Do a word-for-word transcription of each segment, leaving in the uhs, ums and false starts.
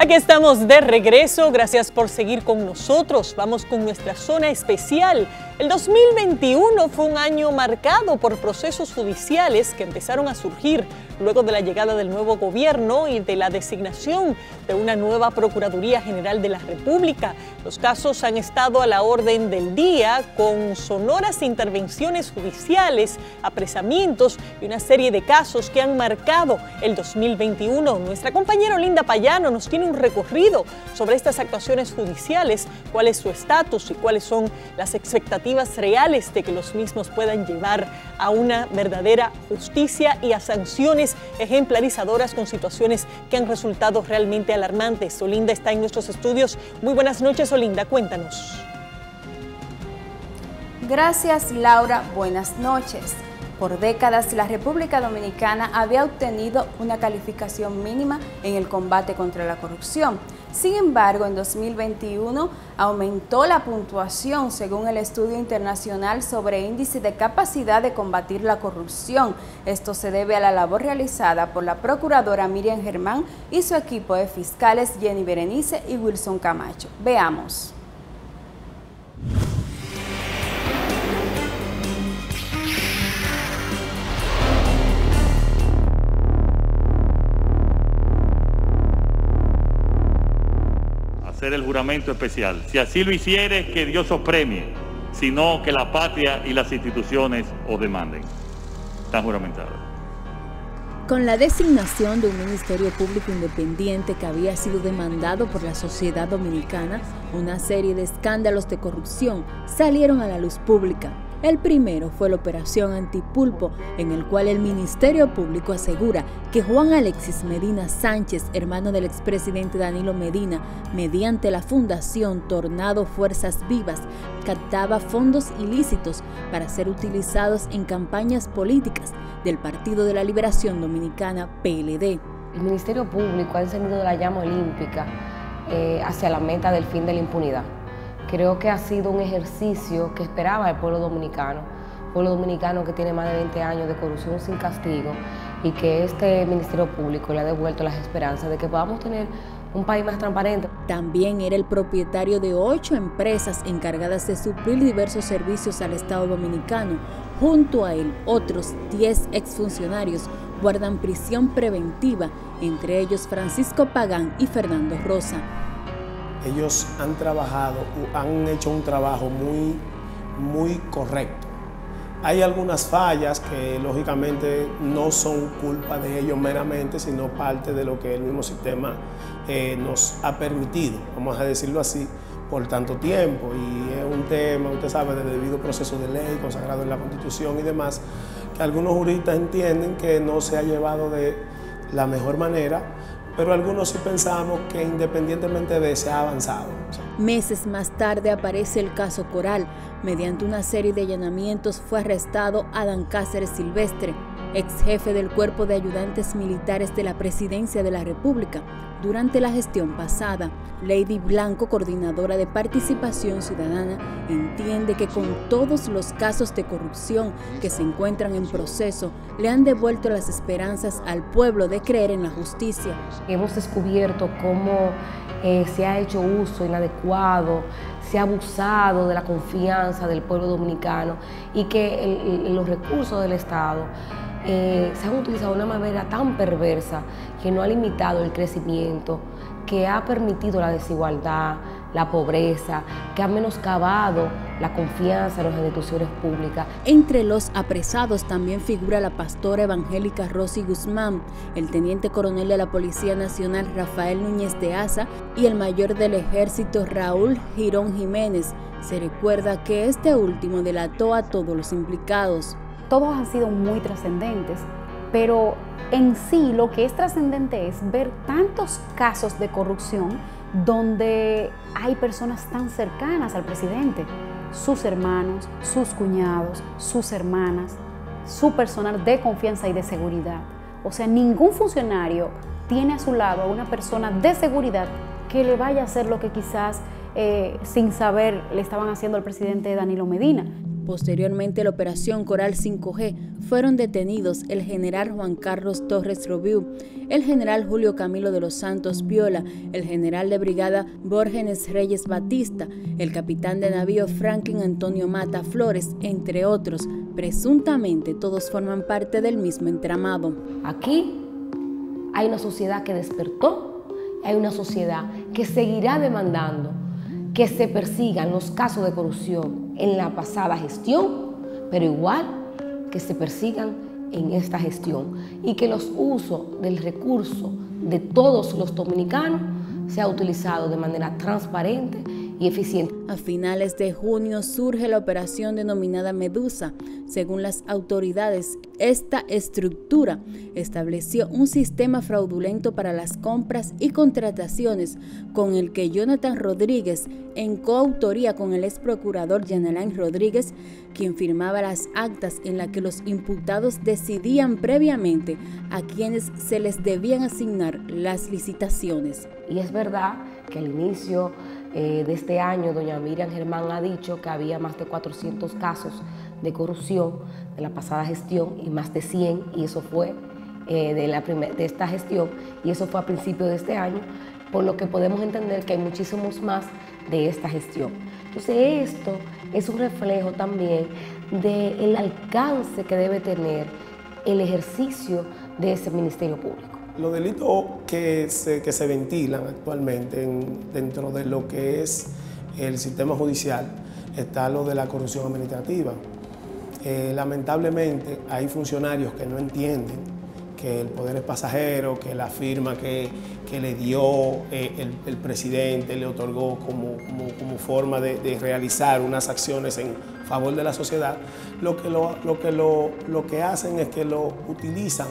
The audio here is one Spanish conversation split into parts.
Aquí estamos de regreso, gracias por seguir con nosotros. Vamos con nuestra zona especial. El dos mil veintiuno fue un año marcado por procesos judiciales que empezaron a surgir luego de la llegada del nuevo gobierno y de la designación de una nueva Procuraduría General de la República. Los casos han estado a la orden del día con sonoras intervenciones judiciales, apresamientos y una serie de casos que han marcado el dos mil veintiuno. Nuestra compañera Olinda Payano nos tiene un recorrido sobre estas actuaciones judiciales, cuál es su estatus y cuáles son las expectativas reales de que los mismos puedan llevar a una verdadera justicia y a sanciones ejemplarizadoras con situaciones que han resultado realmente alarmantes. Olinda está en nuestros estudios. Muy buenas noches, Olinda, cuéntanos. Gracias, Laura. Buenas noches. Por décadas, la República Dominicana había obtenido una calificación mínima en el combate contra la corrupción. Sin embargo, en dos mil veintiuno aumentó la puntuación según el estudio internacional sobre índice de capacidad de combatir la corrupción. Esto se debe a la labor realizada por la procuradora Miriam Germán y su equipo de fiscales Jenny Berenice y Wilson Camacho. Veamos. Hacer el juramento especial. Si así lo hicieres, que Dios os premie, sino que la patria y las instituciones os demanden. Están juramentados. Con la designación de un Ministerio Público Independiente que había sido demandado por la sociedad dominicana, una serie de escándalos de corrupción salieron a la luz pública. El primero fue la Operación Antipulpo, en el cual el Ministerio Público asegura que Juan Alexis Medina Sánchez, hermano del expresidente Danilo Medina, mediante la Fundación Tornado Fuerzas Vivas, captaba fondos ilícitos para ser utilizados en campañas políticas del Partido de la Liberación Dominicana, P L D. El Ministerio Público ha encendido la llama olímpica eh, hacia la meta del fin de la impunidad. Creo que ha sido un ejercicio que esperaba el pueblo dominicano, pueblo dominicano que tiene más de veinte años de corrupción sin castigo y que este Ministerio Público le ha devuelto las esperanzas de que podamos tener un país más transparente. También era el propietario de ocho empresas encargadas de suplir diversos servicios al Estado dominicano. Junto a él, otros diez exfuncionarios guardan prisión preventiva, entre ellos Francisco Pagán y Fernando Rosa. Ellos han trabajado, han hecho un trabajo muy, muy correcto. Hay algunas fallas que lógicamente no son culpa de ellos meramente, sino parte de lo que el mismo sistema eh, nos ha permitido, vamos a decirlo así, por tanto tiempo. Y es un tema, usted sabe, de debido proceso de ley consagrado en la Constitución y demás, que algunos juristas entienden que no se ha llevado de la mejor manera, pero algunos sí pensamos que independientemente de eso ha avanzado. Meses más tarde aparece el caso Coral. Mediante una serie de allanamientos fue arrestado Adán Cáceres Silvestre, ex jefe del Cuerpo de Ayudantes Militares de la Presidencia de la República. Durante la gestión pasada, Lady Blanco, coordinadora de Participación Ciudadana, entiende que con todos los casos de corrupción que se encuentran en proceso, le han devuelto las esperanzas al pueblo de creer en la justicia. Hemos descubierto cómo eh, se ha hecho uso inadecuado, se ha abusado de la confianza del pueblo dominicano y que el, el, los recursos del Estado Eh, se han utilizado de una manera tan perversa que no ha limitado el crecimiento, que ha permitido la desigualdad, la pobreza, que ha menoscabado la confianza en las instituciones públicas. Entre los apresados también figura la pastora evangélica Rosy Guzmán, el teniente coronel de la Policía Nacional Rafael Núñez de Asa y el mayor del Ejército Raúl Girón Jiménez. Se recuerda que este último delató a todos los implicados. Todos han sido muy trascendentes, pero en sí lo que es trascendente es ver tantos casos de corrupción donde hay personas tan cercanas al presidente, sus hermanos, sus cuñados, sus hermanas, su personal de confianza y de seguridad. O sea, ningún funcionario tiene a su lado a una persona de seguridad que le vaya a hacer lo que quizás eh, sin saber le estaban haciendo al presidente Danilo Medina. Posteriormente a la operación Coral cinco G fueron detenidos el general Juan Carlos Torres Robiú, el general Julio Camilo de los Santos Viola, el general de brigada Borges Reyes Batista, el capitán de navío Franklin Antonio Mata Flores, entre otros. Presuntamente todos forman parte del mismo entramado. Aquí hay una sociedad que despertó, hay una sociedad que seguirá demandando que se persigan los casos de corrupción en la pasada gestión, pero igual que se persigan en esta gestión y que los usos del recurso de todos los dominicanos sea utilizado de manera transparente y eficiente. A finales de junio surge la operación denominada Medusa. Según las autoridades, esta estructura estableció un sistema fraudulento para las compras y contrataciones con el que Jonathan Rodríguez, en coautoría con el ex procurador Jean Alain Rodríguez, quien firmaba las actas en las que los imputados decidían previamente a quienes se les debían asignar las licitaciones. Y es verdad que al inicio eh, de este año, doña Miriam Germán ha dicho que había más de cuatrocientos casos de corrupción de la pasada gestión y más de cien, y eso fue eh, de, la primer, de esta gestión, y eso fue a principios de este año, por lo que podemos entender que hay muchísimos más de esta gestión. Entonces esto es un reflejo también del alcance que debe tener el ejercicio de ese Ministerio Público. Los delitos que se, que se ventilan actualmente en, dentro de lo que es el sistema judicial está lo de la corrupción administrativa. Eh, lamentablemente hay funcionarios que no entienden que el poder es pasajero, que la firma que, que le dio eh, el, el presidente le otorgó como, como, como forma de, de realizar unas acciones en favor de la sociedad, lo que, lo, lo, que lo, lo que hacen es que lo utilizan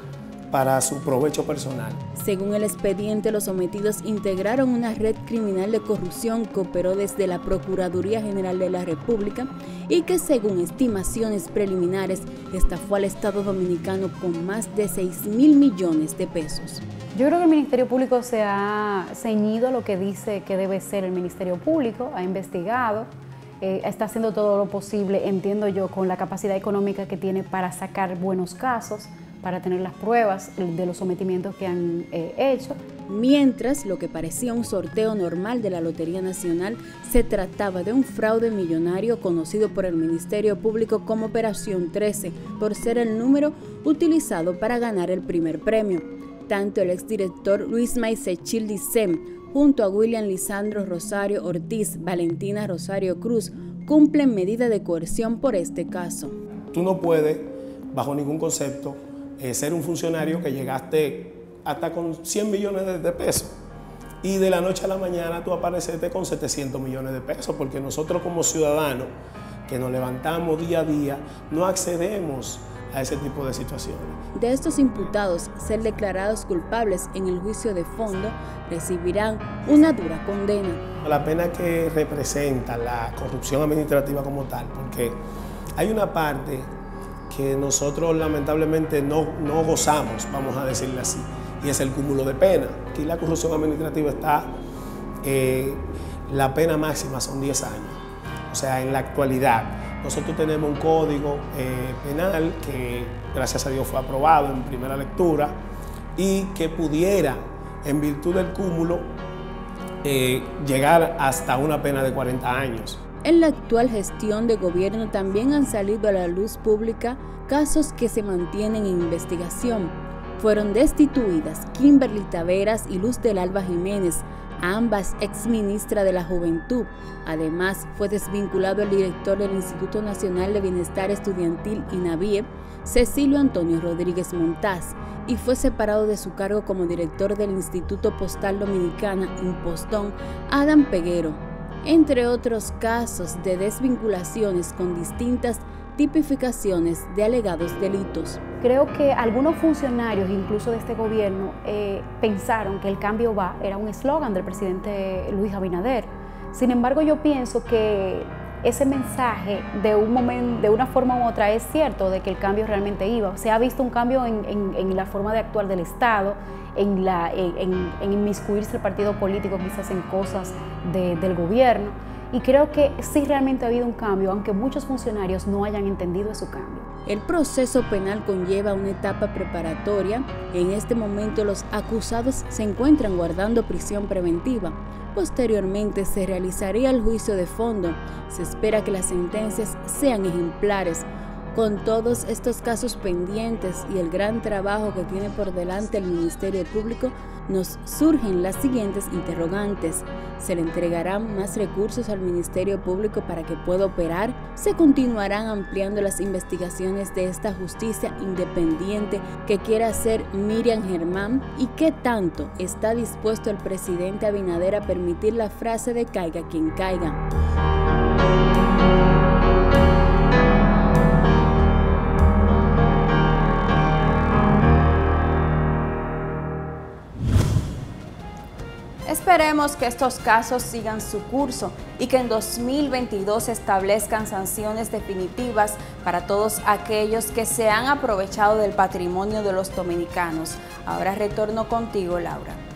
para su provecho personal. Según el expediente, los sometidos integraron una red criminal de corrupción que operó desde la Procuraduría General de la República y que, según estimaciones preliminares, estafó al Estado Dominicano con más de seis mil millones de pesos. Yo creo que el Ministerio Público se ha ceñido a lo que dice que debe ser el Ministerio Público, ha investigado, eh, está haciendo todo lo posible, entiendo yo, con la capacidad económica que tiene para sacar buenos casos, para tener las pruebas de los sometimientos que han eh, hecho. Mientras lo que parecía un sorteo normal de la Lotería Nacional se trataba de un fraude millonario conocido por el Ministerio Público como Operación trece, por ser el número utilizado para ganar el primer premio. Tanto el exdirector Luis Maisechil Dicem, junto a William Lisandro Rosario Ortiz, Valentina Rosario Cruz, cumplen medida de coerción por este caso. Tú no puedes, bajo ningún concepto, Eh, ser un funcionario que llegaste hasta con cien millones de, de pesos y de la noche a la mañana tú apareciste con setecientos millones de pesos, porque nosotros como ciudadanos que nos levantamos día a día no accedemos a ese tipo de situaciones. De estos imputados, ser declarados culpables en el juicio de fondo, recibirán una dura condena. La pena que representa la corrupción administrativa como tal, porque hay una parte que nosotros lamentablemente no, no gozamos, vamos a decirle así, y es el cúmulo de pena. Aquí la corrupción administrativa está, eh, la pena máxima son diez años. O sea, en la actualidad, nosotros tenemos un código eh, penal que, gracias a Dios, fue aprobado en primera lectura y que pudiera, en virtud del cúmulo, eh, llegar hasta una pena de cuarenta años. En la actual gestión de gobierno también han salido a la luz pública casos que se mantienen en investigación. Fueron destituidas Kimberly Taveras y Luz del Alba Jiménez, ambas exministra de la Juventud. Además, fue desvinculado el director del Instituto Nacional de Bienestar Estudiantil, INABIE, Cecilio Antonio Rodríguez Montaz, y fue separado de su cargo como director del Instituto Postal Dominicana, Impostón, Adam Peguero, entre otros casos de desvinculaciones con distintas tipificaciones de alegados delitos. Creo que algunos funcionarios, incluso de este gobierno, eh, pensaron que el cambio va, era un eslogan del presidente Luis Abinader. Sin embargo, yo pienso que ese mensaje de un momento, de una forma u otra, es cierto de que el cambio realmente iba. Se ha visto un cambio en, en, en la forma de actuar del Estado, en, la, en, en inmiscuirse el partido político quizás en cosas de, del gobierno. y creo que sí realmente ha habido un cambio, aunque muchos funcionarios no hayan entendido ese cambio. El proceso penal conlleva una etapa preparatoria. En este momento los acusados se encuentran guardando prisión preventiva. Posteriormente se realizaría el juicio de fondo. Se espera que las sentencias sean ejemplares. Con todos estos casos pendientes y el gran trabajo que tiene por delante el Ministerio Público, nos surgen las siguientes interrogantes. ¿Se le entregarán más recursos al Ministerio Público para que pueda operar? ¿Se continuarán ampliando las investigaciones de esta justicia independiente que quiere hacer Miriam Germán? ¿Y qué tanto está dispuesto el presidente Abinader a permitir la frase de caiga quien caiga? Esperemos que estos casos sigan su curso y que en dos mil veintidós se establezcan sanciones definitivas para todos aquellos que se han aprovechado del patrimonio de los dominicanos. Ahora retorno contigo, Laura.